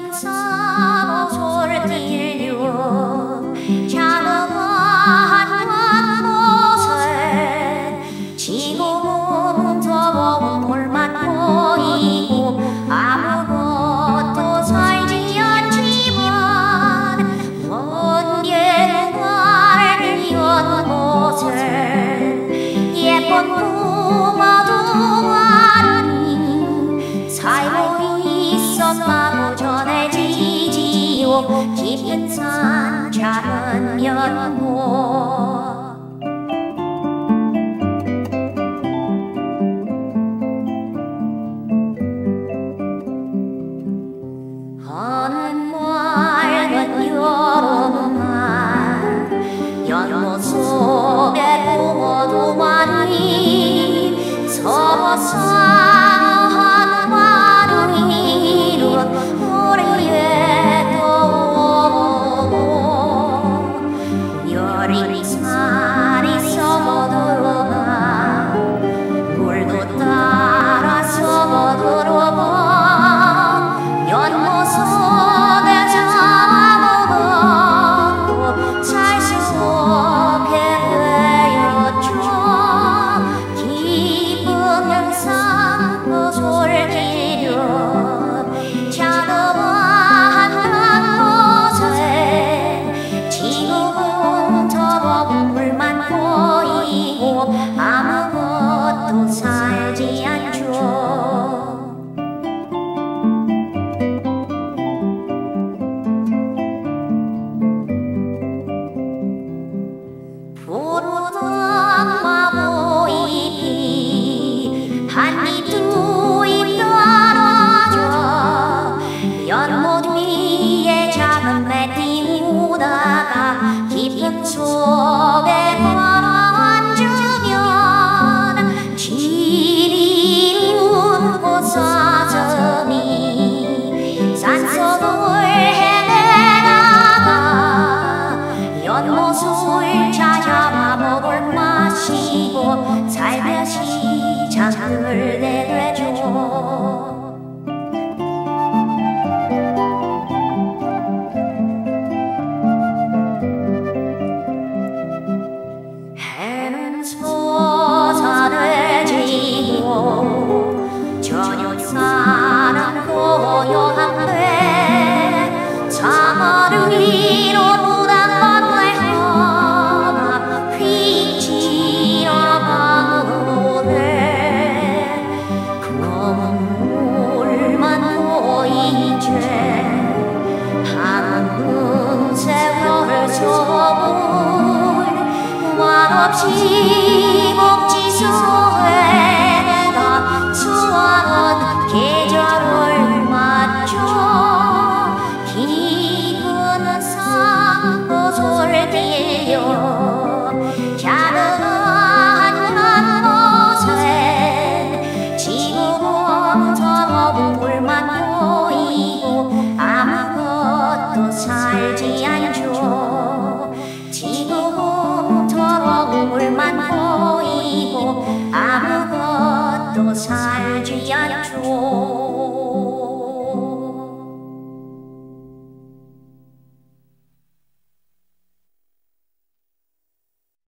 깊은 사고를 딜려 자그마한 곳에 지금은 더운 물만 보이고 아무것도 살지 않지만 먼길 비운 곳에 예쁜 부모도 아닌 살고 있었다고 전해지지요. 깊은 산 작은 연못 어느 맑은 여름날 연못 속에 부모도 많이 서로 사랑하는 마음이 이룬 우리의 도모 여린 살이 서들어가 물도 따라서 들어가 연못 속에 잠들고 살 수 없게 되었죠. 깊은 산 솔길려 자그마한 곳에 지금은 더운 물만 보이고 아무것도 살지 않죠. 푸르던 마모잎이 한 입 두 입 떨어져 연못 위에 작은 매띠 우다가 깊은 속에 걸어앉으면 질이 웃고 사슴이 산속을 헤매다가 연못을 찾아와 먹을 마시고 살며시 잠들게 되죠. 해는 솟아내 지고 저녁사는 고요한데 사마를 위로 무단반대 하나 휘지어 가오네. 검은 물만 보이지 하는 세월 속을 말없이 목지서